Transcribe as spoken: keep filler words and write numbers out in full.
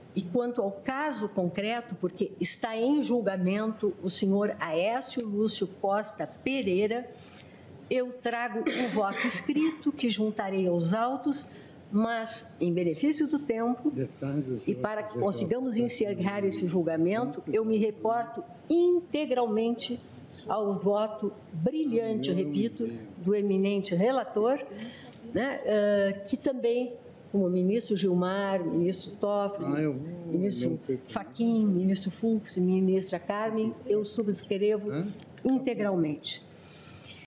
E quanto ao caso concreto, porque está em julgamento o senhor Aécio Lúcio Costa Pereira, eu trago um voto escrito que juntarei aos autos, mas, em benefício do tempo, e para que consigamos encerrar esse julgamento, eu me reporto integralmente ao voto brilhante, eu repito, do eminente relator, né, uh, que também, como o ministro Gilmar, ministro Toffoli, ah, ministro Fachin, ministro Fux, ministra Carmen, eu subscrevo integralmente.